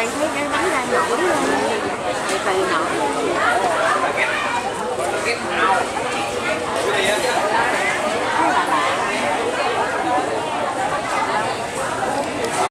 toàn thấy cái bánh ra nổi lên từ từ nổi.